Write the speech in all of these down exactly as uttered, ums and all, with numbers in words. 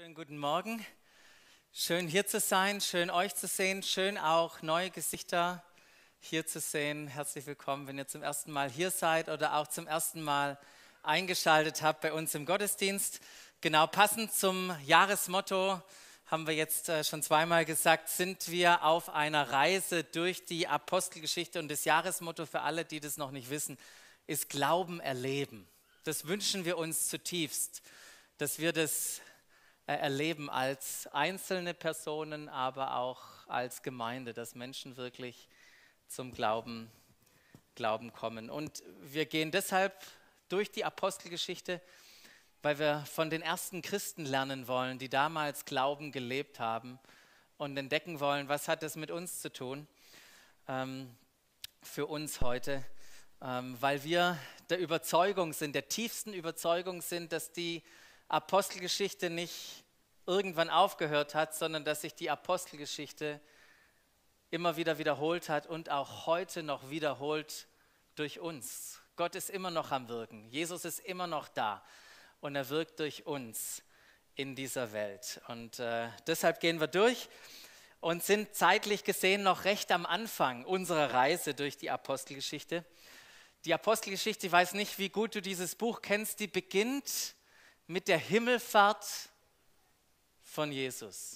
Schönen guten Morgen. Schön hier zu sein, schön euch zu sehen, schön auch neue Gesichter hier zu sehen. Herzlich willkommen, wenn ihr zum ersten Mal hier seid oder auch zum ersten Mal eingeschaltet habt bei uns im Gottesdienst. Genau passend zum Jahresmotto haben wir jetzt schon zweimal gesagt, sind wir auf einer Reise durch die Apostelgeschichte, und das Jahresmotto für alle, die das noch nicht wissen, ist Glauben erleben. Das wünschen wir uns zutiefst, dass wir das erleben als einzelne Personen, aber auch als Gemeinde, dass Menschen wirklich zum Glauben, Glauben kommen. Und wir gehen deshalb durch die Apostelgeschichte, weil wir von den ersten Christen lernen wollen, die damals Glauben gelebt haben, und entdecken wollen, was hat das mit uns zu tun, ähm, für uns heute, ähm, weil wir der Überzeugung sind, der tiefsten Überzeugung sind, dass die Apostelgeschichte nicht irgendwann aufgehört hat, sondern dass sich die Apostelgeschichte immer wieder wiederholt hat und auch heute noch wiederholt durch uns. Gott ist immer noch am Wirken. Jesus ist immer noch da und er wirkt durch uns in dieser Welt. Und äh, deshalb gehen wir durch und sind zeitlich gesehen noch recht am Anfang unserer Reise durch die Apostelgeschichte. Die Apostelgeschichte, ich weiß nicht, wie gut du dieses Buch kennst, die beginnt mit der Himmelfahrt von Jesus.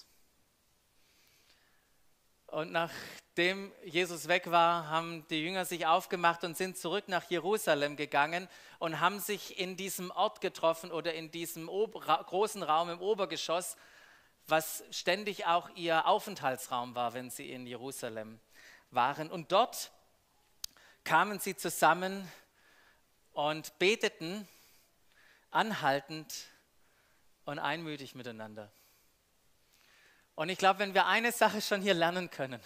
Und nachdem Jesus weg war, haben die Jünger sich aufgemacht und sind zurück nach Jerusalem gegangen und haben sich in diesem Ort getroffen oder in diesem Ober- großen Raum im Obergeschoss, was ständig auch ihr Aufenthaltsraum war, wenn sie in Jerusalem waren. Und dort kamen sie zusammen und beteten anhaltend und einmütig miteinander. Und ich glaube, wenn wir eine Sache schon hier lernen können,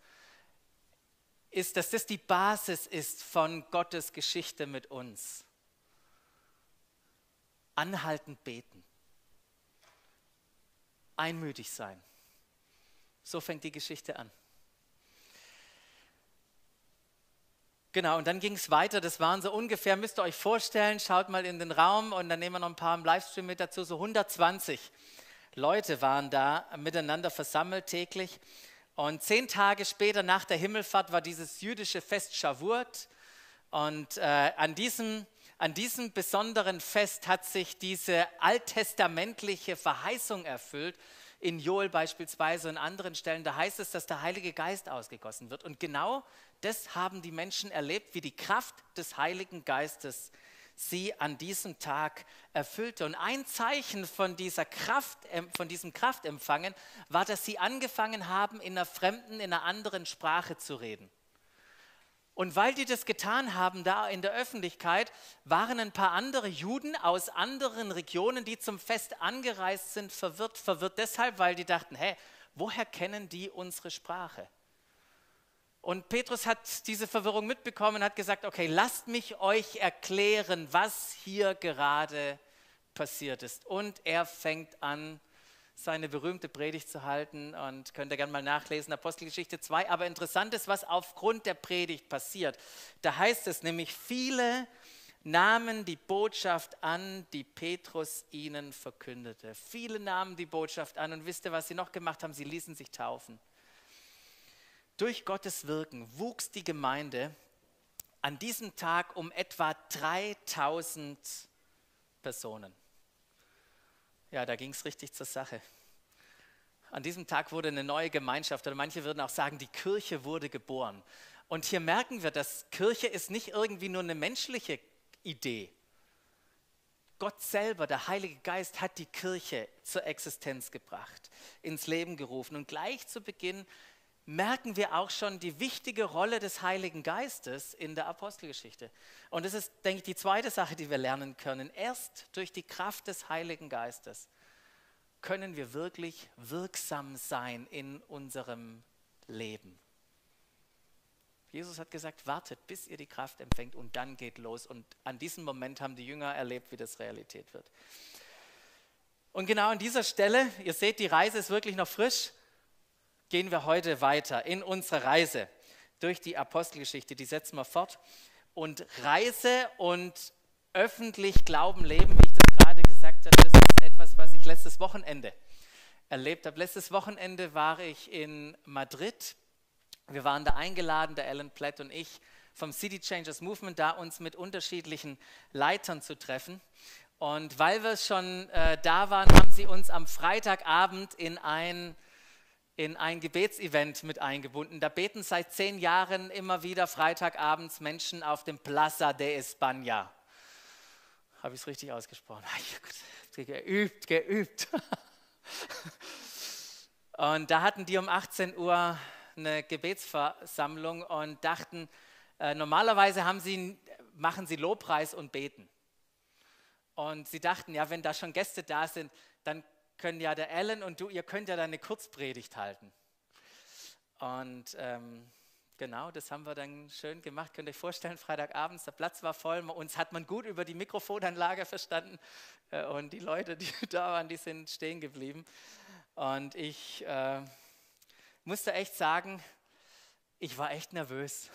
ist, dass das die Basis ist von Gottes Geschichte mit uns. Anhaltend beten. Einmütig sein. So fängt die Geschichte an. Genau, und dann ging es weiter, das waren so ungefähr, müsst ihr euch vorstellen, schaut mal in den Raum und dann nehmen wir noch ein paar im Livestream mit dazu, so hundertzwanzig Leute waren da miteinander versammelt täglich. Und zehn Tage später nach der Himmelfahrt war dieses jüdische Fest Shavuot, und äh, an diesem, an diesem besonderen Fest hat sich diese alttestamentliche Verheißung erfüllt, in Joel beispielsweise und anderen Stellen, da heißt es, dass der Heilige Geist ausgegossen wird. Und genau das haben die Menschen erlebt, wie die Kraft des Heiligen Geistes sie an diesem Tag erfüllte. Und ein Zeichen von dieser Kraft, von diesem Kraftempfangen war, dass sie angefangen haben, in einer fremden, in einer anderen Sprache zu reden. Und weil die das getan haben, da in der Öffentlichkeit, waren ein paar andere Juden aus anderen Regionen, die zum Fest angereist sind, verwirrt. Verwirrt deshalb, weil die dachten, hä, woher kennen die unsere Sprache? Und Petrus hat diese Verwirrung mitbekommen und hat gesagt, okay, lasst mich euch erklären, was hier gerade passiert ist. Und er fängt an, seine berühmte Predigt zu halten, und könnt ihr gerne mal nachlesen, Apostelgeschichte zwei. Aber interessant ist, was aufgrund der Predigt passiert. Da heißt es nämlich, viele nahmen die Botschaft an, die Petrus ihnen verkündete. Viele nahmen die Botschaft an, und wisst ihr, was sie noch gemacht haben? Sie ließen sich taufen. Durch Gottes Wirken wuchs die Gemeinde an diesem Tag um etwa dreitausend Personen. Ja, da ging es richtig zur Sache. An diesem Tag wurde eine neue Gemeinschaft, oder manche würden auch sagen, die Kirche wurde geboren. Und hier merken wir, dass Kirche ist nicht irgendwie nur eine menschliche Idee. Gott selber, der Heilige Geist, hat die Kirche zur Existenz gebracht, ins Leben gerufen. Und gleich zu Beginn merken wir auch schon die wichtige Rolle des Heiligen Geistes in der Apostelgeschichte. Und das ist, denke ich, die zweite Sache, die wir lernen können. Erst durch die Kraft des Heiligen Geistes können wir wirklich wirksam sein in unserem Leben. Jesus hat gesagt, wartet, bis ihr die Kraft empfängt, und dann geht los. Und an diesem Moment haben die Jünger erlebt, wie das Realität wird. Und genau an dieser Stelle, ihr seht, die Reise ist wirklich noch frisch, gehen wir heute weiter in unsere Reise durch die Apostelgeschichte. Die setzen wir fort. Und Reise und öffentlich Glauben leben, wie ich das gerade gesagt habe, das ist etwas, was ich ich letztes Wochenende erlebt habe. Letztes Wochenende war ich in Madrid. Wir waren da eingeladen, der Alan Platt und ich, vom City Changers Movement, da uns mit unterschiedlichen Leitern zu treffen. Und weil wir schon äh, da waren, haben sie uns am Freitagabend in ein, in ein Gebetsevent mit eingebunden. Da beten seit zehn Jahren immer wieder Freitagabends Menschen auf dem Plaza de España. Habe ich es richtig ausgesprochen? Geübt, geübt. Und da hatten die um achtzehn Uhr eine Gebetsversammlung und dachten, äh, normalerweise haben sie, machen sie Lobpreis und beten. Und sie dachten, ja, wenn da schon Gäste da sind, dann können ja der Alan und du, ihr könnt ja dann eine Kurzpredigt halten. Und ähm, genau, das haben wir dann schön gemacht. Könnt ihr euch vorstellen, Freitagabends, der Platz war voll. Uns hat man gut über die Mikrofonanlage verstanden. Äh, und die Leute, die da waren, die sind stehen geblieben. Und ich äh, musste echt sagen, ich war echt nervös.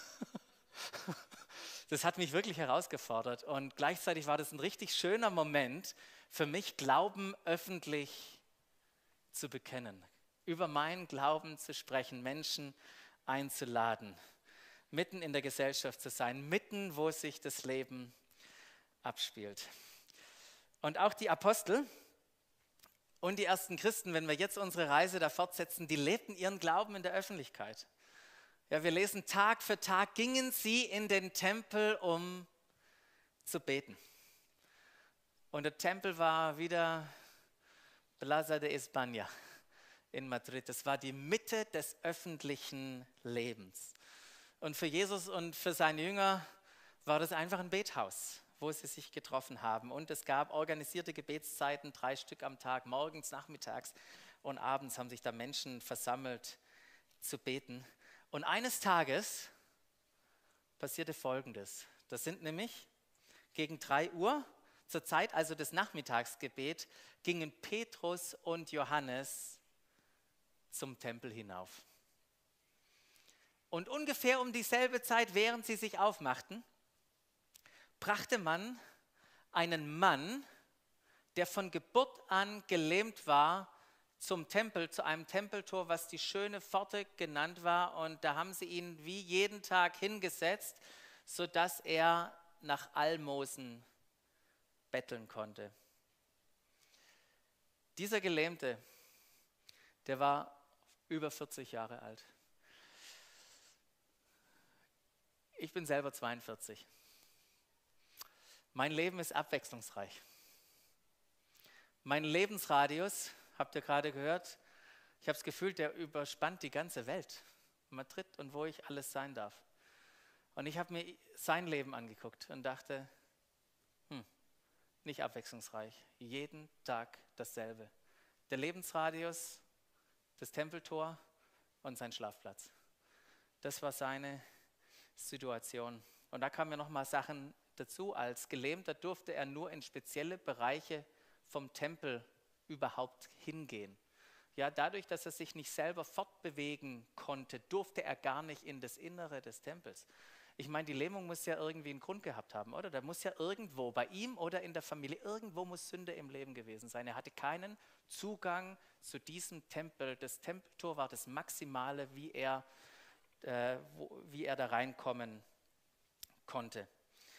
Das hat mich wirklich herausgefordert und gleichzeitig war das ein richtig schöner Moment für mich, Glauben öffentlich zu bekennen, über meinen Glauben zu sprechen, Menschen einzuladen, mitten in der Gesellschaft zu sein, mitten, wo sich das Leben abspielt. Und auch die Apostel und die ersten Christen, wenn wir jetzt unsere Reise da fortsetzen, die lebten ihren Glauben in der Öffentlichkeit. Ja, wir lesen, Tag für Tag gingen sie in den Tempel, um zu beten. Und der Tempel war wieder Plaza de España in Madrid. Das war die Mitte des öffentlichen Lebens. Und für Jesus und für seine Jünger war das einfach ein Bethaus, wo sie sich getroffen haben. Und es gab organisierte Gebetszeiten, drei Stück am Tag, morgens, nachmittags und abends haben sich da Menschen versammelt zu beten. Und eines Tages passierte Folgendes. Das sind nämlich gegen drei Uhr, zur Zeit also des Nachmittagsgebet, gingen Petrus und Johannes zum Tempel hinauf. Und ungefähr um dieselbe Zeit, während sie sich aufmachten, brachte man einen Mann, der von Geburt an gelähmt war, zum Tempel, zu einem Tempeltor, was die schöne Pforte genannt war. Und da haben sie ihn wie jeden Tag hingesetzt, sodass er nach Almosen betteln konnte. Dieser Gelähmte, der war über vierzig Jahre alt. Ich bin selber zweiundvierzig. Mein Leben ist abwechslungsreich. Mein Lebensradius, habt ihr gerade gehört, ich habe das Gefühl, der überspannt die ganze Welt. Madrid und wo ich alles sein darf. Und ich habe mir sein Leben angeguckt und dachte, hm, nicht abwechslungsreich. Jeden Tag dasselbe. Der Lebensradius, das Tempeltor und sein Schlafplatz. Das war seine Situation. Und da kamen ja nochmal Sachen dazu. Als Gelähmter durfte er nur in spezielle Bereiche vom Tempel überhaupt hingehen. Ja, dadurch, dass er sich nicht selber fortbewegen konnte, durfte er gar nicht in das Innere des Tempels. Ich meine, die Lähmung muss ja irgendwie einen Grund gehabt haben, oder? Da muss ja irgendwo, bei ihm oder in der Familie, irgendwo muss Sünde im Leben gewesen sein. Er hatte keinen Zugang zu diesem Tempel. Das Tempeltor war das Maximale, wie er, äh, wo, wie er da reinkommen konnte.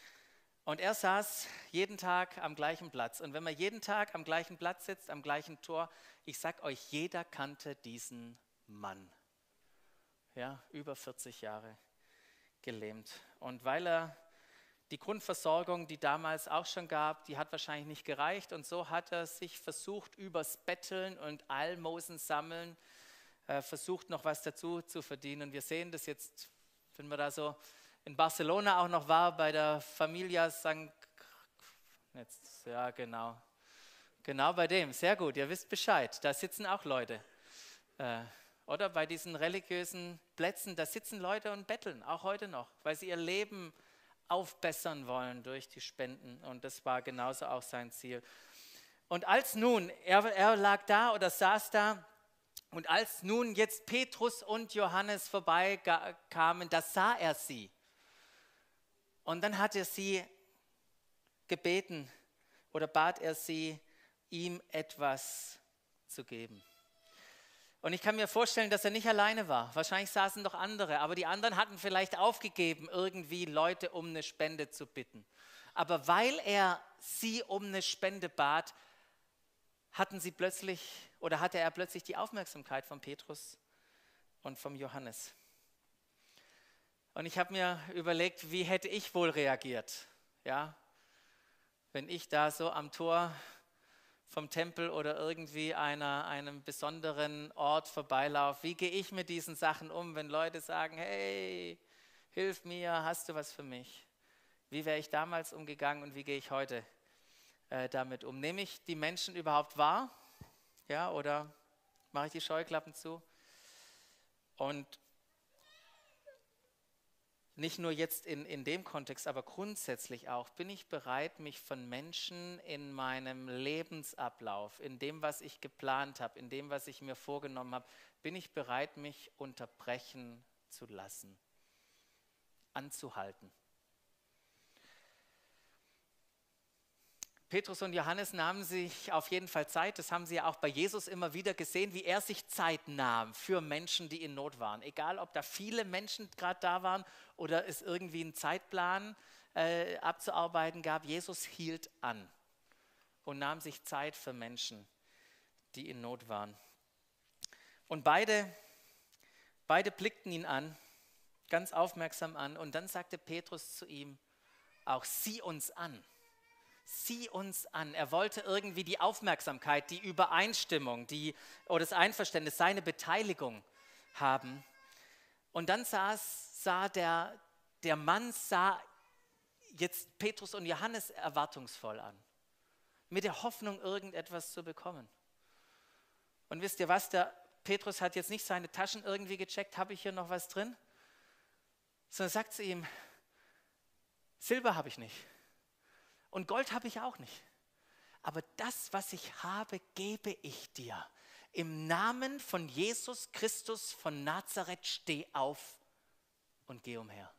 Und er saß jeden Tag am gleichen Platz. Und wenn man jeden Tag am gleichen Platz sitzt, am gleichen Tor, ich sag euch, jeder kannte diesen Mann. Ja, über vierzig Jahre gelähmt. Und weil er die Grundversorgung, die damals auch schon gab, die hat wahrscheinlich nicht gereicht. Und so hat er sich versucht, übers Betteln und Almosen sammeln, äh, versucht noch was dazu zu verdienen. Und wir sehen das jetzt, wenn wir da so in Barcelona auch noch war, bei der Familia Sankt, jetzt, ja genau, genau bei dem, sehr gut, ihr wisst Bescheid, da sitzen auch Leute. Äh, oder bei diesen religiösen Plätzen, da sitzen Leute und betteln, auch heute noch, weil sie ihr Leben aufbessern wollen durch die Spenden und das war genauso auch sein Ziel. Und als nun, er, er lag da oder saß da, und als nun jetzt Petrus und Johannes vorbeikamen, da sah er sie. Und dann hat er sie gebeten oder bat er sie ihm etwas zu geben. Und ich kann mir vorstellen, dass er nicht alleine war. Wahrscheinlich saßen doch andere, aber die anderen hatten vielleicht aufgegeben, irgendwie Leute um eine Spende zu bitten. Aber weil er sie um eine Spende bat, hatten sie plötzlich oder hatte er plötzlich die Aufmerksamkeit von Petrus und vom Johannes. Und ich habe mir überlegt, wie hätte ich wohl reagiert, ja, wenn ich da so am Tor vom Tempel oder irgendwie einer, einem besonderen Ort vorbeilaufe. Wie gehe ich mit diesen Sachen um, wenn Leute sagen, hey, hilf mir, hast du was für mich? Wie wäre ich damals umgegangen und wie gehe ich heute äh, damit um? Nehme ich die Menschen überhaupt wahr? Ja, oder mache ich die Scheuklappen zu? Und nicht nur jetzt in, in dem Kontext, aber grundsätzlich auch, bin ich bereit, mich von Menschen in meinem Lebensablauf, in dem, was ich geplant habe, in dem, was ich mir vorgenommen habe, bin ich bereit, mich unterbrechen zu lassen, anzuhalten. Petrus und Johannes nahmen sich auf jeden Fall Zeit, das haben sie ja auch bei Jesus immer wieder gesehen, wie er sich Zeit nahm für Menschen, die in Not waren. Egal, ob da viele Menschen gerade da waren oder es irgendwie einen Zeitplan äh, abzuarbeiten gab, Jesus hielt an und nahm sich Zeit für Menschen, die in Not waren. Und beide, beide blickten ihn an, ganz aufmerksam an, und dann sagte Petrus zu ihm, auch sieh uns an. Sieh uns an. Er wollte irgendwie die Aufmerksamkeit, die Übereinstimmung, die, oder das Einverständnis, seine Beteiligung haben. Und dann saß, sah der, der Mann sah jetzt Petrus und Johannes erwartungsvoll an, mit der Hoffnung, irgendetwas zu bekommen. Und wisst ihr was, der Petrus hat jetzt nicht seine Taschen irgendwie gecheckt, habe ich hier noch was drin? Sondern sagt zu ihm, Silber habe ich nicht. Und Gold habe ich auch nicht. Aber das, was ich habe, gebe ich dir. Im Namen von Jesus Christus von Nazareth, steh auf und geh umher.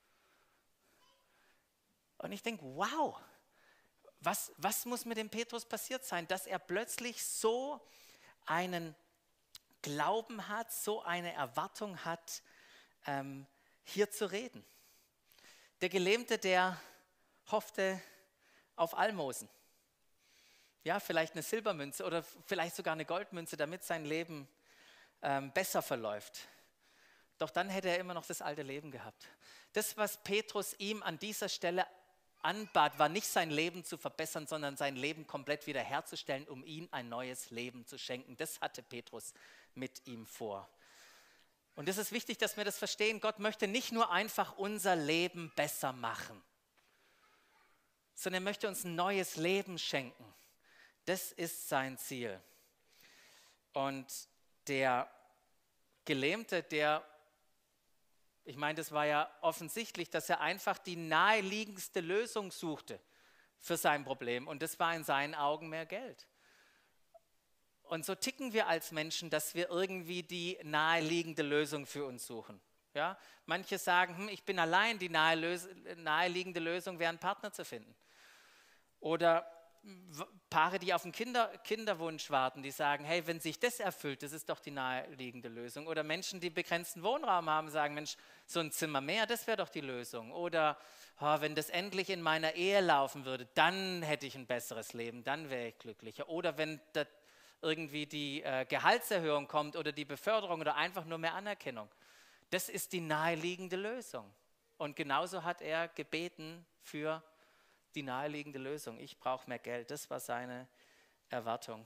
Und ich denke, wow, was, was muss mit dem Petrus passiert sein, dass er plötzlich so einen Glauben hat, so eine Erwartung hat, ähm, hier zu reden. Der Gelähmte, der hoffte auf Almosen. Ja, vielleicht eine Silbermünze oder vielleicht sogar eine Goldmünze, damit sein Leben ähm, besser verläuft. Doch dann hätte er immer noch das alte Leben gehabt. Das, was Petrus ihm an dieser Stelle anbat, war nicht sein Leben zu verbessern, sondern sein Leben komplett wiederherzustellen, um ihm ein neues Leben zu schenken. Das hatte Petrus mit ihm vor. Und es ist wichtig, dass wir das verstehen. Gott möchte nicht nur einfach unser Leben besser machen, sondern er möchte uns ein neues Leben schenken. Das ist sein Ziel. Und der Gelähmte, der, ich meine, das war ja offensichtlich, dass er einfach die naheliegendste Lösung suchte für sein Problem. Und das war in seinen Augen mehr Geld. Und so ticken wir als Menschen, dass wir irgendwie die naheliegende Lösung für uns suchen. Ja? Manche sagen, hm, ich bin allein, die naheliegende Lösung wäre, einen Partner zu finden. Oder Paare, die auf einen Kinder, Kinderwunsch warten, die sagen, hey, wenn sich das erfüllt, das ist doch die naheliegende Lösung. Oder Menschen, die begrenzten Wohnraum haben, sagen, Mensch, so ein Zimmer mehr, das wäre doch die Lösung. Oder oh, wenn das endlich in meiner Ehe laufen würde, dann hätte ich ein besseres Leben, dann wäre ich glücklicher. Oder wenn das irgendwie die äh, Gehaltserhöhung kommt oder die Beförderung oder einfach nur mehr Anerkennung. Das ist die naheliegende Lösung. Und genauso hat er gebeten für die naheliegende Lösung. Ich brauche mehr Geld. Das war seine Erwartung.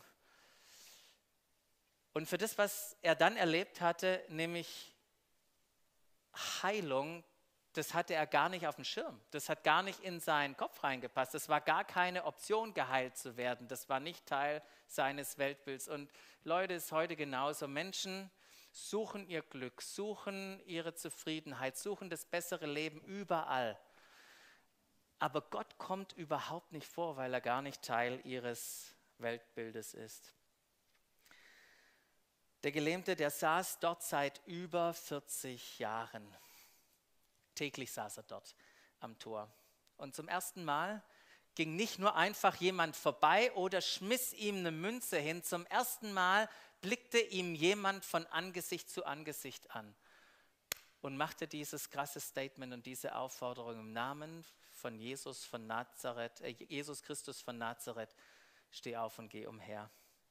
Und für das, was er dann erlebt hatte, nämlich Heilung, das hatte er gar nicht auf dem Schirm. Das hat gar nicht in seinen Kopf reingepasst. Das war gar keine Option, geheilt zu werden. Das war nicht Teil seines Weltbilds. Und Leute, ist heute genauso. Menschen suchen ihr Glück, suchen ihre Zufriedenheit, suchen das bessere Leben überall. Aber Gott kommt überhaupt nicht vor, weil er gar nicht Teil ihres Weltbildes ist. Der Gelähmte, der saß dort seit über vierzig Jahren. Täglich saß er dort am Tor. Und zum ersten Mal ging nicht nur einfach jemand vorbei oder schmiss ihm eine Münze hin. Zum ersten Mal blickte ihm jemand von Angesicht zu Angesicht an und machte dieses krasse Statement und diese Aufforderung im Namen von Jesus von Nazareth, äh, Jesus Christus von Nazareth, steh auf und geh umher.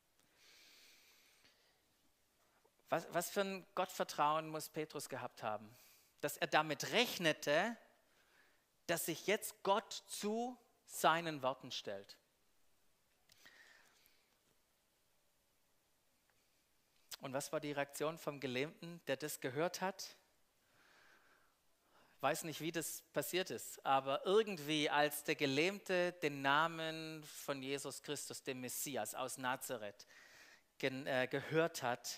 Was, was für ein Gottvertrauen muss Petrus gehabt haben, dass er damit rechnete, dass sich jetzt Gott zu seinen Worten stellt. Und was war die Reaktion vom Gelähmten, der das gehört hat? Weiß nicht, wie das passiert ist, aber irgendwie, als der Gelähmte den Namen von Jesus Christus, dem Messias aus Nazareth, ge- äh, gehört hat,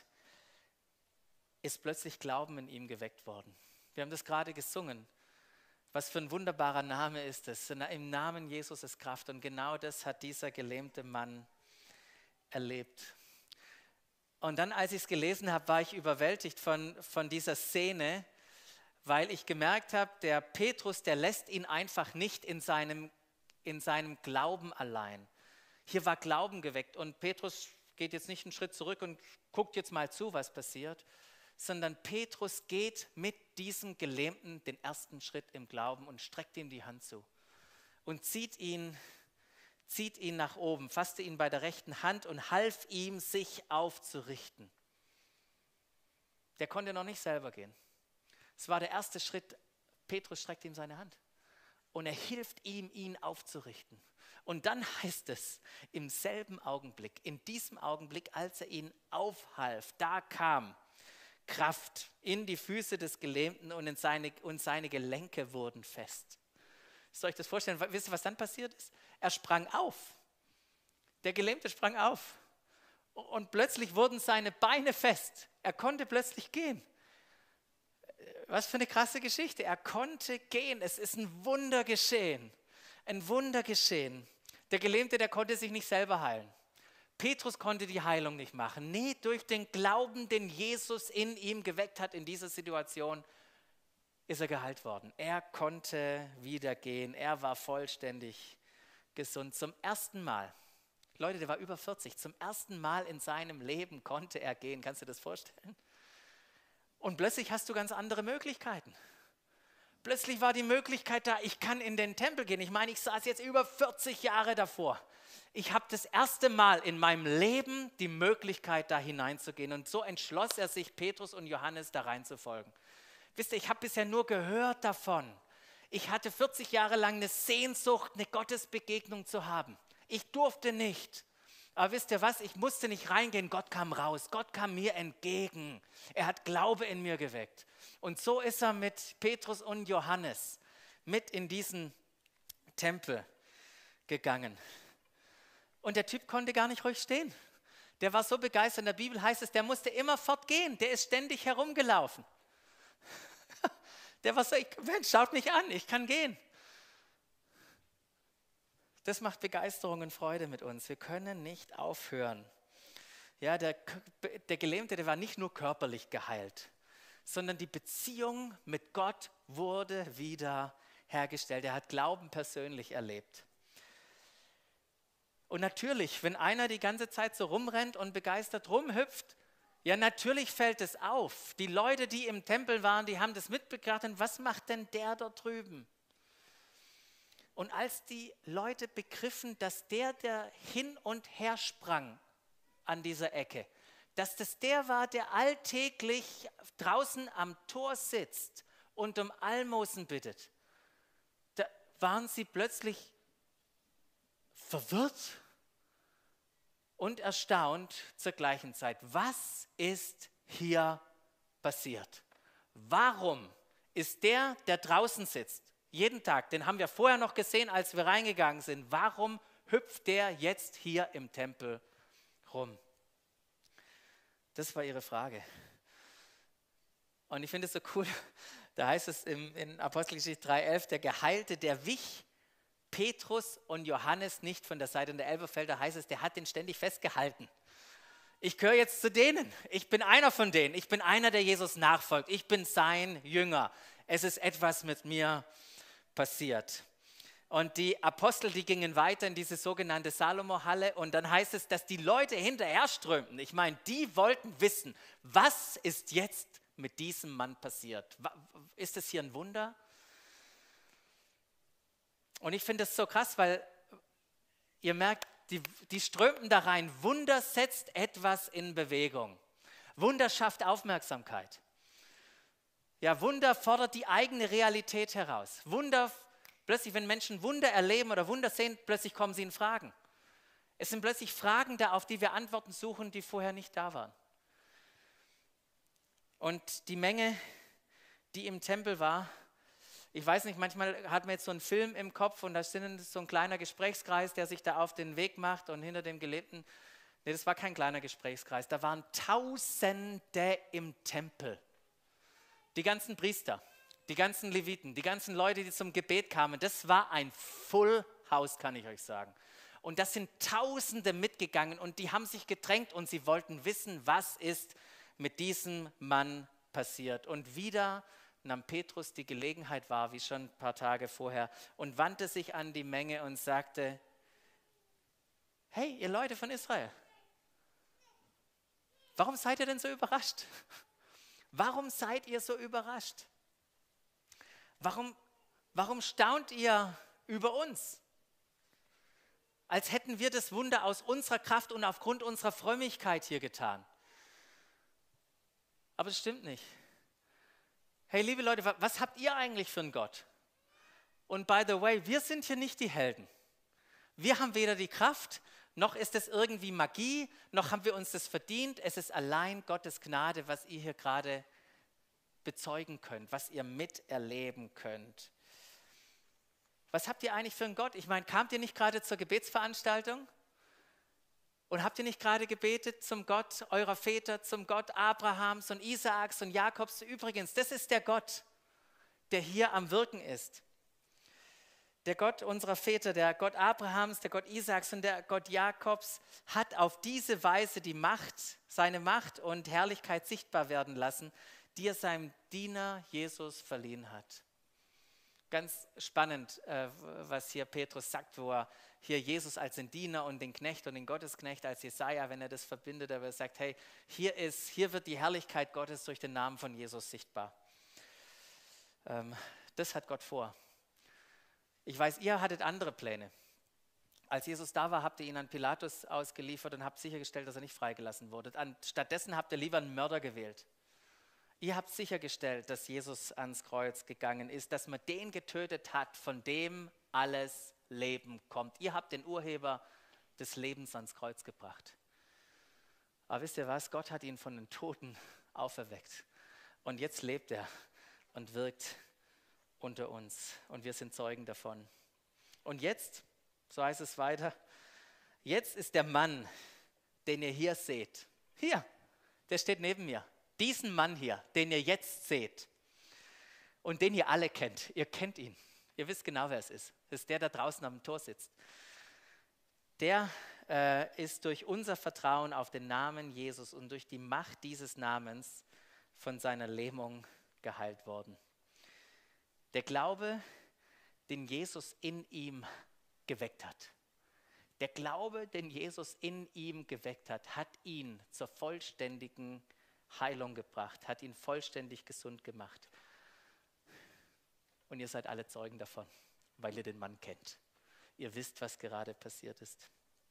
ist plötzlich Glauben in ihm geweckt worden. Wir haben das gerade gesungen. Was für ein wunderbarer Name ist es. Im Namen Jesus ist Kraft. Und genau das hat dieser gelähmte Mann erlebt. Und dann, als ich es gelesen habe, war ich überwältigt von, von dieser Szene, weil ich gemerkt habe, der Petrus, der lässt ihn einfach nicht in seinem, in seinem Glauben allein. Hier war Glauben geweckt und Petrus geht jetzt nicht einen Schritt zurück und guckt jetzt mal zu, was passiert, sondern Petrus geht mit diesem Gelähmten den ersten Schritt im Glauben und streckt ihm die Hand zu und zieht ihn, zieht ihn nach oben, fasste ihn bei der rechten Hand und half ihm, sich aufzurichten. Der konnte noch nicht selber gehen. Es war der erste Schritt. Petrus streckt ihm seine Hand und er hilft ihm, ihn aufzurichten. Und dann heißt es, im selben Augenblick, in diesem Augenblick, als er ihn aufhalf, da kam Kraft in die Füße des Gelähmten und, in seine, und seine Gelenke wurden fest. Soll ich das vorstellen? Wisst ihr, was dann passiert ist? Er sprang auf. Der Gelähmte sprang auf. Und plötzlich wurden seine Beine fest. Er konnte plötzlich gehen. Was für eine krasse Geschichte. Er konnte gehen. Es ist ein Wunder geschehen. Ein Wunder geschehen. Der Gelähmte, der konnte sich nicht selber heilen. Petrus konnte die Heilung nicht machen. Nee, durch den Glauben, den Jesus in ihm geweckt hat in dieser Situation, ist er geheilt worden. Er konnte wieder gehen. Er war vollständig gesund. Zum ersten Mal, Leute, der war über vierzig, zum ersten Mal in seinem Leben konnte er gehen. Kannst du dir das vorstellen? Und plötzlich hast du ganz andere Möglichkeiten. Plötzlich war die Möglichkeit da, ich kann in den Tempel gehen. Ich meine, ich saß jetzt über vierzig Jahre davor. Ich habe das erste Mal in meinem Leben die Möglichkeit, da hineinzugehen. Und so entschloss er sich, Petrus und Johannes da reinzufolgen. Wisst ihr, ich habe bisher nur gehört davon. Ich hatte vierzig Jahre lang eine Sehnsucht, eine Gottesbegegnung zu haben. Ich durfte nicht. Aber wisst ihr was, ich musste nicht reingehen, Gott kam raus. Gott kam mir entgegen. Er hat Glaube in mir geweckt. Und so ist er mit Petrus und Johannes mit in diesen Tempel gegangen. Und der Typ konnte gar nicht ruhig stehen. Der war so begeistert. In der Bibel heißt es, der musste immer fortgehen. Der ist ständig herumgelaufen. Der war so, ich, Mensch, schaut mich an, ich kann gehen. Das macht Begeisterung und Freude mit uns. Wir können nicht aufhören. Ja, der, der Gelähmte, der war nicht nur körperlich geheilt, sondern die Beziehung mit Gott wurde wieder hergestellt. Er hat Glauben persönlich erlebt. Und natürlich, wenn einer die ganze Zeit so rumrennt und begeistert rumhüpft, ja, natürlich fällt es auf. Die Leute, die im Tempel waren, die haben das mitbekommen. Was macht denn der dort drüben? Und als die Leute begriffen, dass der, der hin und her sprang an dieser Ecke, dass das der war, der alltäglich draußen am Tor sitzt und um Almosen bittet, da waren sie plötzlich verwirrt und erstaunt zur gleichen Zeit. Was ist hier passiert? Warum ist der, der draußen sitzt, jeden Tag, den haben wir vorher noch gesehen, als wir reingegangen sind, warum hüpft der jetzt hier im Tempel rum? Das war ihre Frage. Und ich finde es so cool, da heißt es im, in Apostelgeschichte drei elf, der Geheilte, der wich Petrus und Johannes nicht von der Seite. In der Elberfelder heißt es, der hat den ständig festgehalten. Ich gehöre jetzt zu denen. Ich bin einer von denen. Ich bin einer, der Jesus nachfolgt. Ich bin sein Jünger. Es ist etwas mit mir passiert. Und die Apostel, die gingen weiter in diese sogenannte Salomo-Halle und dann heißt es, dass die Leute hinterher strömten. Ich meine, die wollten wissen, was ist jetzt mit diesem Mann passiert? Ist es hier ein Wunder? Und ich finde es so krass, weil ihr merkt, die, die strömten da rein. Wunder setzt etwas in Bewegung. Wunder schafft Aufmerksamkeit. Ja, Wunder fordert die eigene Realität heraus. Wunder, plötzlich, wenn Menschen Wunder erleben oder Wunder sehen, plötzlich kommen sie in Fragen. Es sind plötzlich Fragen da, auf die wir Antworten suchen, die vorher nicht da waren. Und die Menge, die im Tempel war, ich weiß nicht, manchmal hat man jetzt so einen Film im Kopf und da ist so ein kleiner Gesprächskreis, der sich da auf den Weg macht und hinter dem Gelebten, nee, das war kein kleiner Gesprächskreis, da waren Tausende im Tempel. Die ganzen Priester, die ganzen Leviten, die ganzen Leute, die zum Gebet kamen, das war ein Full House, kann ich euch sagen. Und das sind Tausende mitgegangen und die haben sich gedrängt und sie wollten wissen, was ist mit diesem Mann passiert. Und wieder nahm Petrus die Gelegenheit wahr, wie schon ein paar Tage vorher, und wandte sich an die Menge und sagte, hey, ihr Leute von Israel, warum seid ihr denn so überrascht? Warum seid ihr so überrascht? Warum, warum staunt ihr über uns? Als hätten wir das Wunder aus unserer Kraft und aufgrund unserer Frömmigkeit hier getan. Aber es stimmt nicht. Hey, liebe Leute, was habt ihr eigentlich für einen Gott? Und by the way, wir sind hier nicht die Helden. Wir haben weder die Kraft, noch ist es irgendwie Magie, noch haben wir uns das verdient. Es ist allein Gottes Gnade, was ihr hier gerade bezeugen könnt, was ihr miterleben könnt. Was habt ihr eigentlich für einen Gott? Ich meine, kamt ihr nicht gerade zur Gebetsveranstaltung? Und habt ihr nicht gerade gebetet zum Gott eurer Väter, zum Gott Abrahams und Isaaks und Jakobs? Übrigens, das ist der Gott, der hier am Wirken ist. Der Gott unserer Väter, der Gott Abrahams, der Gott Isaaks und der Gott Jakobs hat auf diese Weise die Macht, seine Macht und Herrlichkeit sichtbar werden lassen, die er seinem Diener Jesus verliehen hat. Ganz spannend, äh, was hier Petrus sagt, wo er hier Jesus als den Diener und den Knecht und den Gottesknecht als Jesaja, wenn er das verbindet, aber er sagt, hey, hier, ist, hier wird die Herrlichkeit Gottes durch den Namen von Jesus sichtbar. Ähm, das hat Gott vor. Ich weiß, ihr hattet andere Pläne. Als Jesus da war, habt ihr ihn an Pilatus ausgeliefert und habt sichergestellt, dass er nicht freigelassen wurde. Stattdessen habt ihr lieber einen Mörder gewählt. Ihr habt sichergestellt, dass Jesus ans Kreuz gegangen ist, dass man den getötet hat, von dem alles Leben kommt. Ihr habt den Urheber des Lebens ans Kreuz gebracht. Aber wisst ihr was? Gott hat ihn von den Toten auferweckt. Und jetzt lebt er und wirkt unter uns. Und wir sind Zeugen davon. Und jetzt, so heißt es weiter, jetzt ist der Mann, den ihr hier seht. Hier, der steht neben mir. Diesen Mann hier, den ihr jetzt seht und den ihr alle kennt, ihr kennt ihn, ihr wisst genau, wer es ist. Das ist der, der draußen am Tor sitzt. Der äh, ist durch unser Vertrauen auf den Namen Jesus und durch die Macht dieses Namens von seiner Lähmung geheilt worden. Der Glaube, den Jesus in ihm geweckt hat. Der Glaube, den Jesus in ihm geweckt hat, hat ihn zur vollständigen Heilung gebracht, hat ihn vollständig gesund gemacht. Und ihr seid alle Zeugen davon, weil ihr den Mann kennt. Ihr wisst, was gerade passiert ist.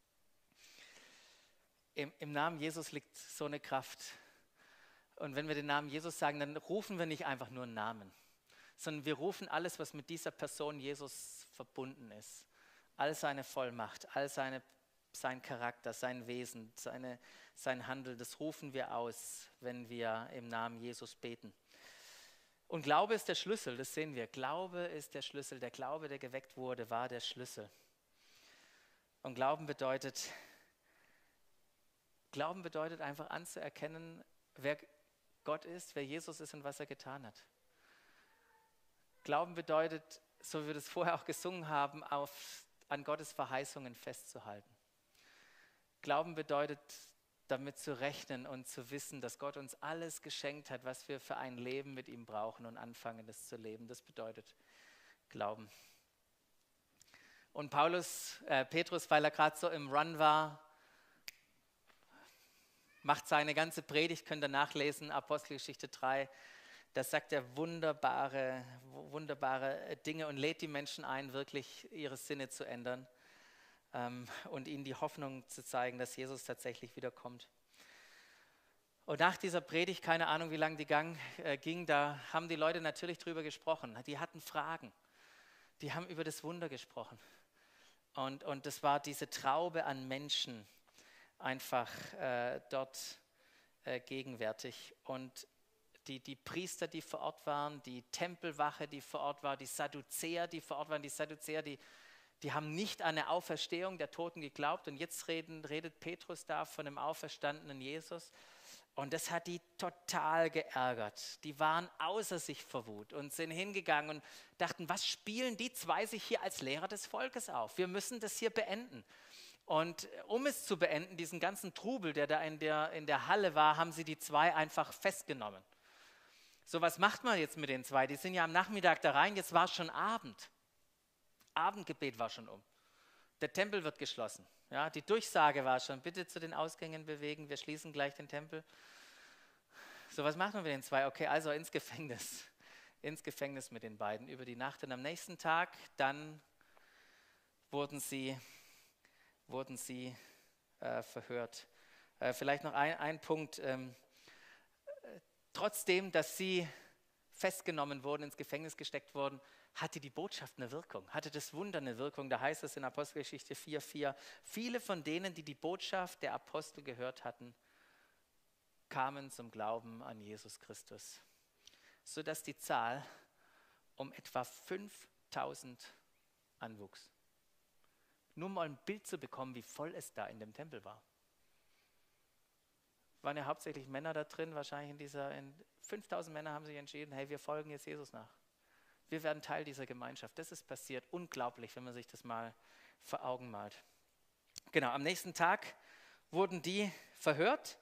Im, im Namen Jesus liegt so eine Kraft. Und wenn wir den Namen Jesus sagen, dann rufen wir nicht einfach nur einen Namen, sondern wir rufen alles, was mit dieser Person Jesus verbunden ist. All seine Vollmacht, all seine sein Charakter, sein Wesen, seine, sein Handeln, das rufen wir aus, wenn wir im Namen Jesus beten. Und Glaube ist der Schlüssel, das sehen wir. Glaube ist der Schlüssel. Der Glaube, der geweckt wurde, war der Schlüssel. Und Glauben bedeutet, Glauben bedeutet einfach anzuerkennen, wer Gott ist, wer Jesus ist und was er getan hat. Glauben bedeutet, so wie wir das vorher auch gesungen haben, auf, an Gottes Verheißungen festzuhalten. Glauben bedeutet, damit zu rechnen und zu wissen, dass Gott uns alles geschenkt hat, was wir für ein Leben mit ihm brauchen und anfangen, das zu leben. Das bedeutet Glauben. Und Paulus, äh, Petrus, weil er gerade so im Run war, macht seine ganze Predigt, könnt ihr nachlesen, Apostelgeschichte drei. Da sagt er wunderbare, wunderbare Dinge und lädt die Menschen ein, wirklich ihre Sinne zu ändern ähm, und ihnen die Hoffnung zu zeigen, dass Jesus tatsächlich wiederkommt. Und nach dieser Predigt, keine Ahnung, wie lange die gang, äh, ging, da haben die Leute natürlich drüber gesprochen. Die hatten Fragen. Die haben über das Wunder gesprochen. Und, und das war diese Traube an Menschen einfach äh, dort äh, gegenwärtig. Und die, die Priester, die vor Ort waren, die Tempelwache, die vor Ort war, die Sadduzäer, die vor Ort waren, die Sadduzäer, die, die haben nicht an eine Auferstehung der Toten geglaubt. Und jetzt reden, redet Petrus da von dem auferstandenen Jesus. Und das hat die total geärgert. Die waren außer sich vor Wut und sind hingegangen und dachten, was spielen die zwei sich hier als Lehrer des Volkes auf? Wir müssen das hier beenden. Und um es zu beenden, diesen ganzen Trubel, der da in der, in der Halle war, haben sie die zwei einfach festgenommen. So, was macht man jetzt mit den zwei? Die sind ja am Nachmittag da rein, jetzt war es schon Abend. Abendgebet war schon um. Der Tempel wird geschlossen. Ja, die Durchsage war schon, bitte zu den Ausgängen bewegen, wir schließen gleich den Tempel. So, was macht man mit den zwei? Okay, also ins Gefängnis. Ins Gefängnis mit den beiden über die Nacht. Und am nächsten Tag, dann wurden sie, wurden sie äh, verhört. Äh, vielleicht noch ein, ein Punkt. Ähm, äh, trotzdem, dass sie festgenommen wurden, ins Gefängnis gesteckt wurden, hatte die Botschaft eine Wirkung, hatte das Wunder eine Wirkung. Da heißt es in Apostelgeschichte vier vier, viele von denen, die die Botschaft der Apostel gehört hatten, kamen zum Glauben an Jesus Christus, sodass die Zahl um etwa fünftausend anwuchs. Nur mal ein Bild zu bekommen, wie voll es da in dem Tempel war. Waren ja hauptsächlich Männer da drin, wahrscheinlich in dieser, in fünftausend Männer haben sich entschieden, hey, wir folgen jetzt Jesus nach. Wir werden Teil dieser Gemeinschaft. Das ist passiert. Unglaublich, wenn man sich das mal vor Augen malt. Genau, am nächsten Tag wurden die verhört.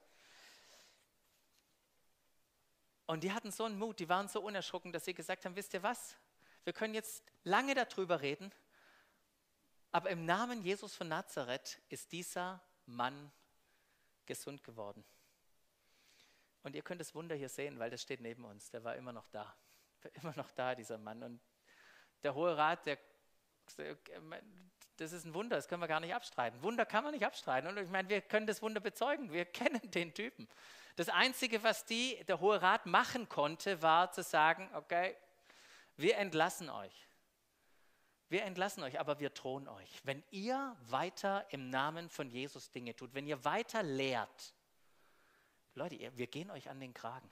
Und die hatten so einen Mut, die waren so unerschrocken, dass sie gesagt haben, wisst ihr was? Wir können jetzt lange darüber reden, aber im Namen Jesus von Nazareth ist dieser Mann gesund geworden. Und ihr könnt das Wunder hier sehen, weil das steht neben uns. Der war immer noch da. Immer noch da, dieser Mann. Und der Hohe Rat, der, das ist ein Wunder, das können wir gar nicht abstreiten. Wunder kann man nicht abstreiten. Und ich meine, wir können das Wunder bezeugen. Wir kennen den Typen. Das Einzige, was die, der Hohe Rat machen konnte, war zu sagen, okay, wir entlassen euch. Wir entlassen euch, aber wir drohen euch. Wenn ihr weiter im Namen von Jesus Dinge tut, wenn ihr weiter lehrt, Leute, wir gehen euch an den Kragen.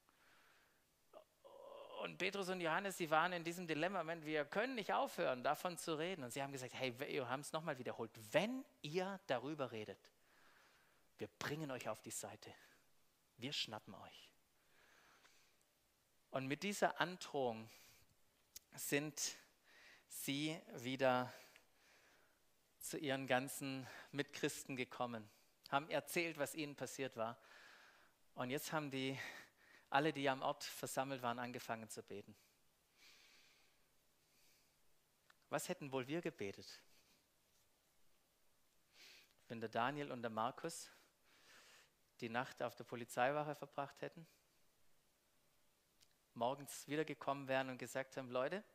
Und Petrus und Johannes, sie waren in diesem Dilemma, Moment, wir können nicht aufhören, davon zu reden. Und sie haben gesagt, hey, wir haben es nochmal wiederholt, wenn ihr darüber redet, wir bringen euch auf die Seite, wir schnappen euch. Und mit dieser Androhung sind sie wieder zu ihren ganzen Mitchristen gekommen, haben erzählt, was ihnen passiert war. Und jetzt haben die alle, die am Ort versammelt waren, angefangen zu beten. Was hätten wohl wir gebetet? Wenn der Daniel und der Markus die Nacht auf der Polizeiwache verbracht hätten, morgens wiedergekommen wären und gesagt haben, Leute,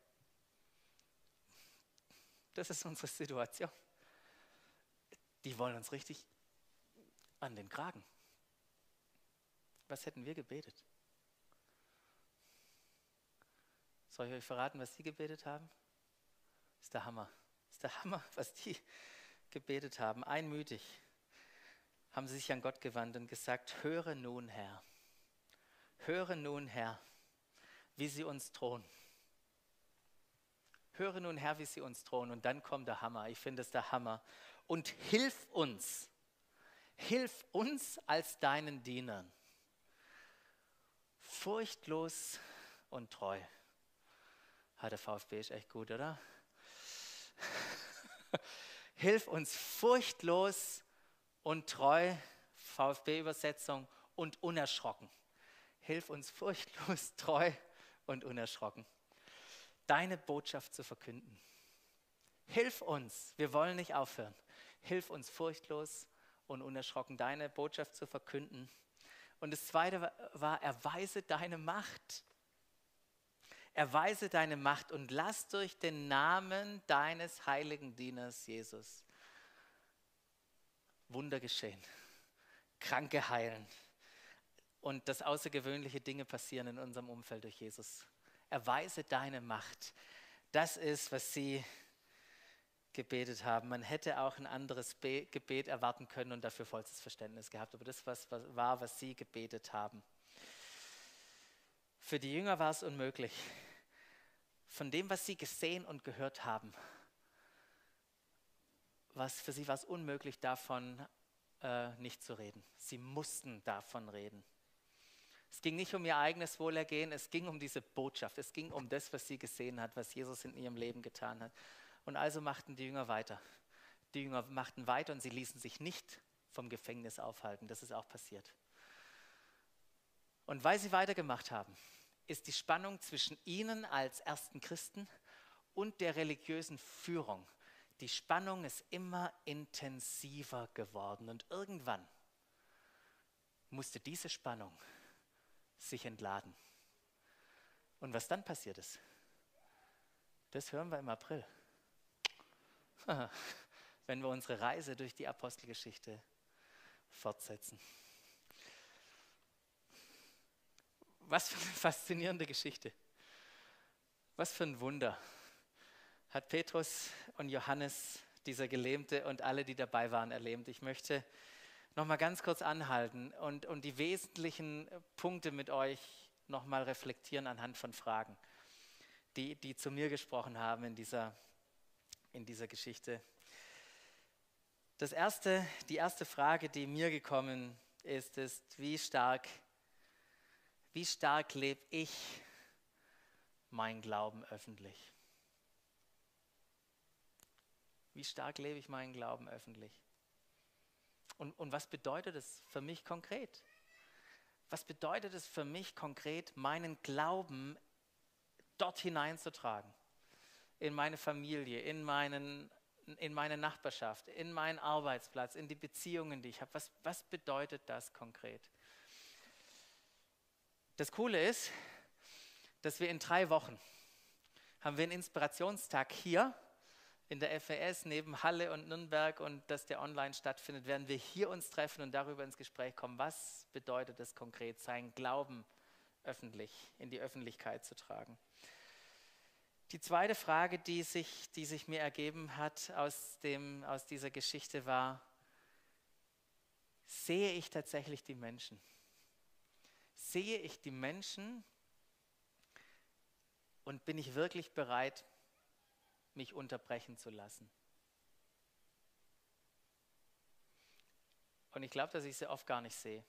das ist unsere Situation. Die wollen uns richtig an den Kragen. Was hätten wir gebetet? Soll ich euch verraten, was die gebetet haben? Das ist der Hammer. Das ist der Hammer, was die gebetet haben. Einmütig haben sie sich an Gott gewandt und gesagt, höre nun, Herr, höre nun, Herr, wie sie uns drohen. Höre nun, Herr, wie sie uns drohen. Und dann kommt der Hammer. Ich finde es der Hammer. Und hilf uns, hilf uns als deinen Dienern, furchtlos und treu. Ah, der VfB ist echt gut, oder? Hilf uns furchtlos und treu, VfB-Übersetzung, und unerschrocken. Hilf uns furchtlos, treu und unerschrocken, deine Botschaft zu verkünden. Hilf uns, wir wollen nicht aufhören. Hilf uns furchtlos und unerschrocken deine Botschaft zu verkünden. Und das Zweite war, erweise deine Macht. Erweise deine Macht und lass durch den Namen deines heiligen Dieners Jesus Wunder geschehen, Kranke heilen und dass außergewöhnliche Dinge passieren in unserem Umfeld durch Jesus. Erweise deine Macht. Das ist, was sie gebetet haben. Man hätte auch ein anderes Be- Gebet erwarten können und dafür vollstes Verständnis gehabt, aber das was, was war, was sie gebetet haben. Für die Jünger war es unmöglich. Von dem, was sie gesehen und gehört haben, was für sie war es unmöglich, davon äh, nicht zu reden. Sie mussten davon reden. Es ging nicht um ihr eigenes Wohlergehen, es ging um diese Botschaft, es ging um das, was sie gesehen hat, was Jesus in ihrem Leben getan hat. Und also machten die Jünger weiter. Die Jünger machten weiter und sie ließen sich nicht vom Gefängnis aufhalten. Das ist auch passiert. Und weil sie weitergemacht haben, ist die Spannung zwischen ihnen als ersten Christen und der religiösen Führung, die Spannung ist immer intensiver geworden. Und irgendwann musste diese Spannung sich entladen. Und was dann passiert ist, das hören wir im April. Wenn wir unsere Reise durch die Apostelgeschichte fortsetzen. Was für eine faszinierende Geschichte. Was für ein Wunder hat Petrus und Johannes, dieser Gelähmte und alle, die dabei waren, erlebt. Ich möchte noch mal ganz kurz anhalten und, und die wesentlichen Punkte mit euch noch mal reflektieren anhand von Fragen, die, die zu mir gesprochen haben in dieser, in dieser Geschichte. Das erste, die erste Frage, die mir gekommen ist, ist, wie stark, wie stark lebe ich meinen Glauben öffentlich? Wie stark lebe ich meinen Glauben öffentlich? Und, und was bedeutet es für mich konkret? Was bedeutet es für mich konkret, meinen Glauben dort hineinzutragen? In meine Familie, in, meinen, in meine Nachbarschaft, in meinen Arbeitsplatz, in die Beziehungen, die ich habe. Was, was bedeutet das konkret? Das Coole ist, dass wir in drei Wochen haben wir einen Inspirationstag hier in der F E S neben Halle und Nürnberg und dass der online stattfindet, werden wir hier uns treffen und darüber ins Gespräch kommen. Was bedeutet es konkret, seinen Glauben öffentlich in die Öffentlichkeit zu tragen? Die zweite Frage, die sich, die sich mir ergeben hat aus, dem, aus dieser Geschichte war, sehe ich tatsächlich die Menschen? Sehe ich die Menschen und bin ich wirklich bereit, mich unterbrechen zu lassen? Und ich glaube, dass ich sie oft gar nicht sehe.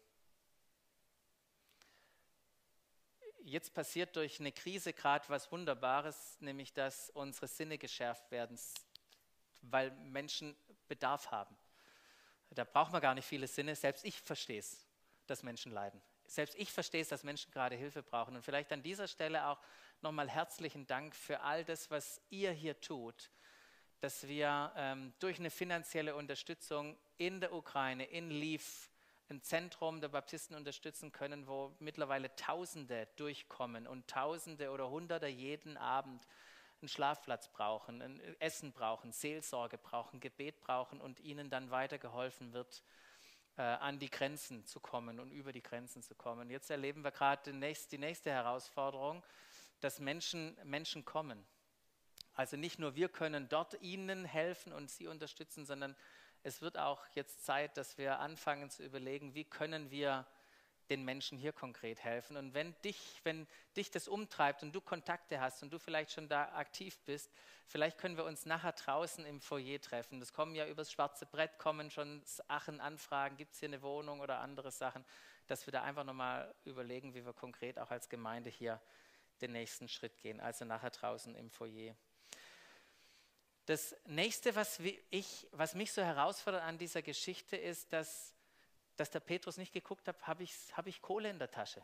Jetzt passiert durch eine Krise gerade was Wunderbares, nämlich dass unsere Sinne geschärft werden, weil Menschen Bedarf haben. Da braucht man gar nicht viele Sinne, selbst ich verstehe es, dass Menschen leiden. Selbst ich verstehe es, dass Menschen gerade Hilfe brauchen. Und vielleicht an dieser Stelle auch nochmal herzlichen Dank für all das, was ihr hier tut, dass wir ähm, durch eine finanzielle Unterstützung in der Ukraine, in Lviv, ein Zentrum der Baptisten unterstützen können, wo mittlerweile Tausende durchkommen und Tausende oder Hunderte jeden Abend einen Schlafplatz brauchen, ein Essen brauchen, Seelsorge brauchen, Gebet brauchen und ihnen dann weitergeholfen wird, äh, an die Grenzen zu kommen und über die Grenzen zu kommen. Jetzt erleben wir gerade die nächste, die nächste Herausforderung, dass Menschen, Menschen kommen. Also nicht nur wir können dort ihnen helfen und sie unterstützen, sondern es wird auch jetzt Zeit, dass wir anfangen zu überlegen, wie können wir den Menschen hier konkret helfen. Und wenn dich, wenn dich das umtreibt und du Kontakte hast und du vielleicht schon da aktiv bist, vielleicht können wir uns nachher draußen im Foyer treffen. Das kommen ja übers schwarze Brett, kommen schon Sachen, Anfragen, gibt es hier eine Wohnung oder andere Sachen, dass wir da einfach nochmal überlegen, wie wir konkret auch als Gemeinde hier den nächsten Schritt gehen, also nachher draußen im Foyer. Das nächste, was, ich, was mich so herausfordert an dieser Geschichte ist, dass, dass der Petrus nicht geguckt hat, habe ich, hab ich Kohle in der Tasche.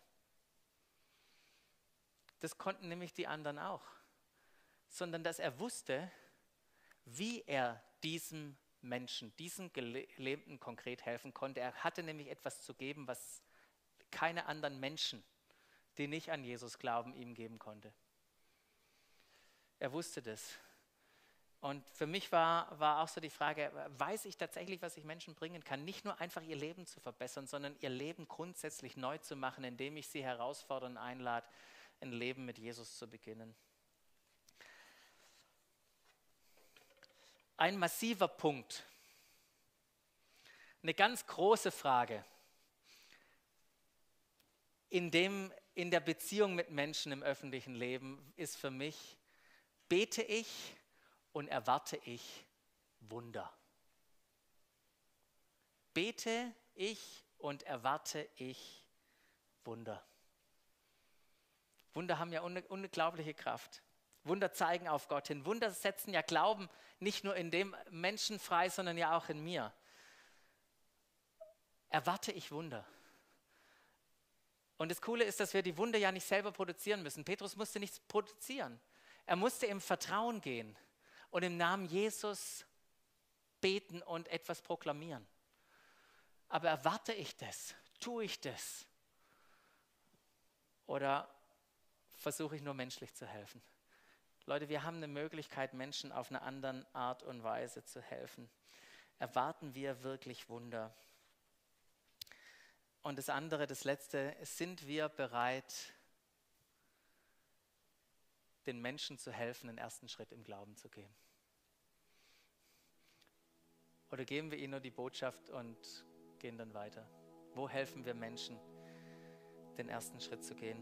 Das konnten nämlich die anderen auch. Sondern dass er wusste, wie er diesem Menschen, diesem Gelähmten konkret helfen konnte. Er hatte nämlich etwas zu geben, was keine anderen Menschen, die nicht an Jesus glauben, ihm geben konnte. Er wusste das. Und für mich war, war auch so die Frage, weiß ich tatsächlich, was ich Menschen bringen kann? Nicht nur einfach ihr Leben zu verbessern, sondern ihr Leben grundsätzlich neu zu machen, indem ich sie herausfordere und einlade, ein Leben mit Jesus zu beginnen. Ein massiver Punkt, eine ganz große Frage in, dem, in der Beziehung mit Menschen im öffentlichen Leben ist für mich, bete ich und erwarte ich Wunder. Bete ich und erwarte ich Wunder. Wunder haben ja unglaubliche Kraft. Wunder zeigen auf Gott hin. Wunder setzen ja Glauben nicht nur in dem Menschen frei, sondern ja auch in mir. Erwarte ich Wunder. Und das Coole ist, dass wir die Wunder ja nicht selber produzieren müssen. Petrus musste nichts produzieren. Er musste im Vertrauen gehen und im Namen Jesus beten und etwas proklamieren. Aber erwarte ich das? Tue ich das? Oder versuche ich nur menschlich zu helfen? Leute, wir haben eine Möglichkeit, Menschen auf eine andere Art und Weise zu helfen. Erwarten wir wirklich Wunder? Und das andere, das Letzte, sind wir bereit, den Menschen zu helfen, den ersten Schritt im Glauben zu gehen? Oder geben wir ihnen nur die Botschaft und gehen dann weiter? Wo helfen wir Menschen, den ersten Schritt zu gehen?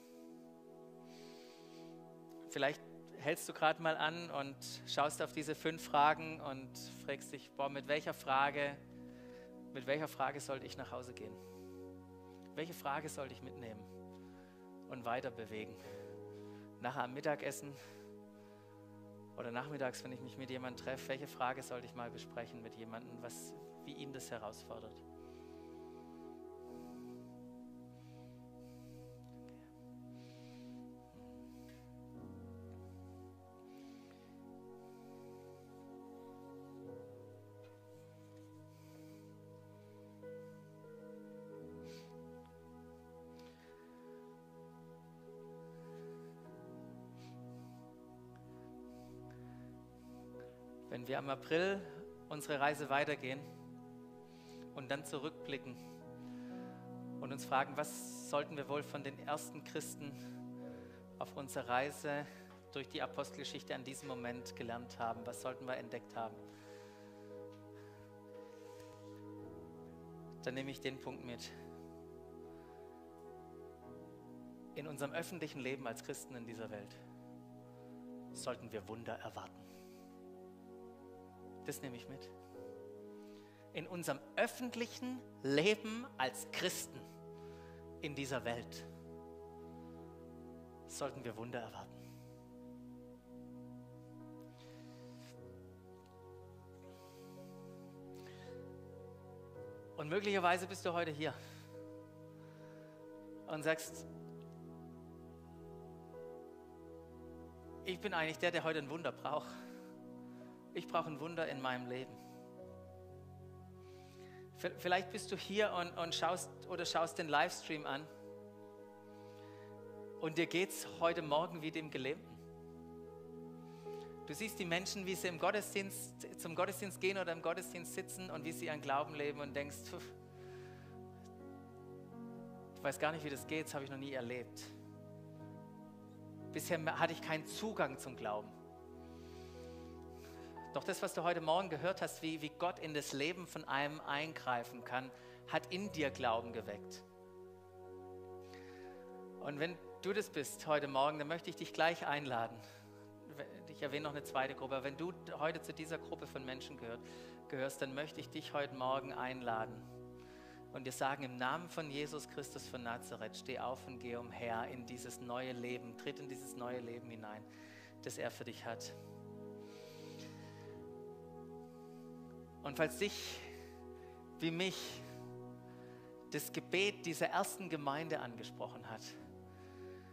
Vielleicht hältst du gerade mal an und schaust auf diese fünf Fragen und fragst dich, boah, mit welcher Frage, mit welcher Frage sollte ich nach Hause gehen? Welche Frage sollte ich mitnehmen und weiter bewegen? Nachher am Mittagessen oder nachmittags, wenn ich mich mit jemandem treffe, welche Frage sollte ich mal besprechen mit jemandem, was, wie ihn das herausfordert? Wenn wir im April unsere Reise weitergehen und dann zurückblicken und uns fragen, was sollten wir wohl von den ersten Christen auf unserer Reise durch die Apostelgeschichte an diesem Moment gelernt haben, was sollten wir entdeckt haben, dann nehme ich den Punkt mit. In unserem öffentlichen Leben als Christen in dieser Welt sollten wir Wunder erwarten. Das nehme ich mit. In unserem öffentlichen Leben als Christen in dieser Welt sollten wir Wunder erwarten. Und möglicherweise bist du heute hier und sagst, ich bin eigentlich der, der heute ein Wunder braucht. Ich brauche ein Wunder in meinem Leben. Vielleicht bist du hier und, und schaust oder schaust den Livestream an und dir geht es heute Morgen wie dem Gelähmten. Du siehst die Menschen, wie sie im Gottesdienst, zum Gottesdienst gehen oder im Gottesdienst sitzen und wie sie ihren Glauben leben und denkst, pf, ich weiß gar nicht, wie das geht, das habe ich noch nie erlebt. Bisher hatte ich keinen Zugang zum Glauben. Doch das, was du heute Morgen gehört hast, wie, wie Gott in das Leben von einem eingreifen kann, hat in dir Glauben geweckt. Und wenn du das bist heute Morgen, dann möchte ich dich gleich einladen. Ich erwähne noch eine zweite Gruppe. Aber wenn du heute zu dieser Gruppe von Menschen gehört, gehörst, dann möchte ich dich heute Morgen einladen und dir sagen, im Namen von Jesus Christus von Nazareth, steh auf und geh umher in dieses neue Leben, tritt in dieses neue Leben hinein, das er für dich hat. Und falls dich, wie mich, das Gebet dieser ersten Gemeinde angesprochen hat,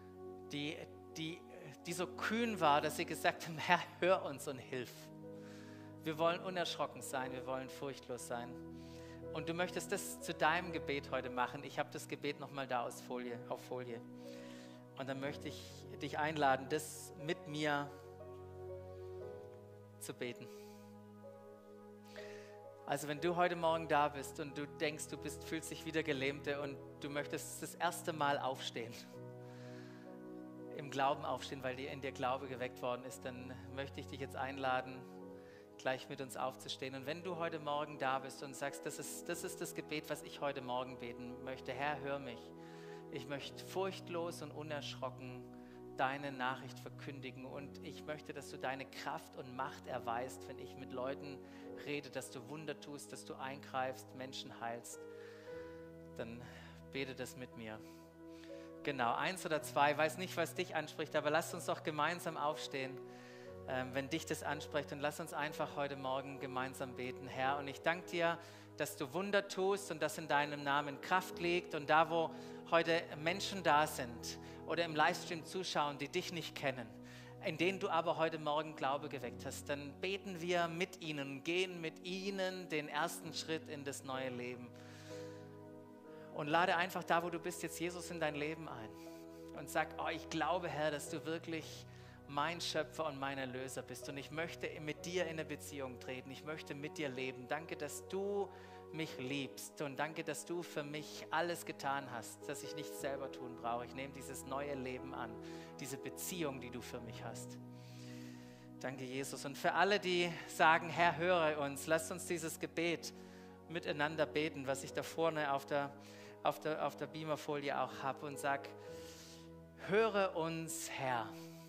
die, die, die so kühn war, dass sie gesagt haben, Herr, hör uns und hilf. Wir wollen unerschrocken sein, wir wollen furchtlos sein. Und du möchtest das zu deinem Gebet heute machen. Ich habe das Gebet nochmal da aus Folie, auf Folie. Und dann möchte ich dich einladen, das mit mir zu beten. Also wenn du heute Morgen da bist und du denkst, du bist, fühlst dich wieder Gelähmte und du möchtest das erste Mal aufstehen, im Glauben aufstehen, weil dir in dir Glaube geweckt worden ist, dann möchte ich dich jetzt einladen, gleich mit uns aufzustehen. Und wenn du heute Morgen da bist und sagst, das ist, das ist das Gebet, was ich heute Morgen beten möchte, Herr, hör mich. Ich möchte furchtlos und unerschrocken deine Nachricht verkündigen und ich möchte, dass du deine Kraft und Macht erweist, wenn ich mit Leuten rede, dass du Wunder tust, dass du eingreifst, Menschen heilst, dann bete das mit mir. Genau, eins oder zwei, weiß nicht, was dich anspricht, aber lasst uns doch gemeinsam aufstehen, ähm, wenn dich das anspricht und lass uns einfach heute Morgen gemeinsam beten, Herr. Und ich danke dir, dass du Wunder tust und dass in deinem Namen Kraft liegt und da, wo heute Menschen da sind oder im Livestream zuschauen, die dich nicht kennen, in denen du aber heute Morgen Glaube geweckt hast, dann beten wir mit ihnen, gehen mit ihnen den ersten Schritt in das neue Leben. Und lade einfach da, wo du bist, jetzt Jesus in dein Leben ein und sag, oh, ich glaube, Herr, dass du wirklich mein Schöpfer und mein Erlöser bist und ich möchte mit dir in eine Beziehung treten, ich möchte mit dir leben. Danke, dass du mich liebst und danke, dass du für mich alles getan hast, dass ich nichts selber tun brauche. Ich nehme dieses neue Leben an, diese Beziehung, die du für mich hast. Danke, Jesus. Und für alle, die sagen, Herr, höre uns, lasst uns dieses Gebet miteinander beten, was ich da vorne auf der, auf der, auf der Beamerfolie auch habe und sag, höre uns, Herr.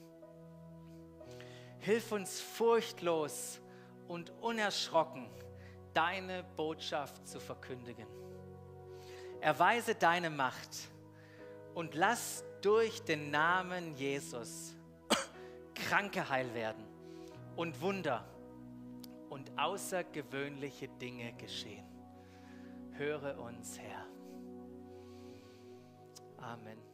Hilf uns furchtlos und unerschrocken, deine Botschaft zu verkündigen. Erweise deine Macht und lass durch den Namen Jesus Kranke heil werden und Wunder und außergewöhnliche Dinge geschehen. Höre uns, Herr. Amen.